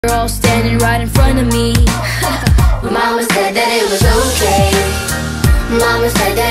You're all standing right in front of me. Mama said that it was okay. Mama said that